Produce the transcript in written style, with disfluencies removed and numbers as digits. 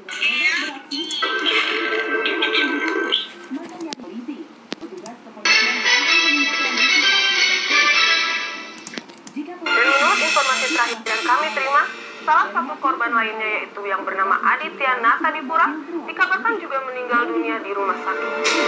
Dan menurut informasi terakhir yang kami terima, salah satu korban lainnya yaitu yang bernama Aditya Natadipura dikabarkan juga meninggal dunia di rumah sakit.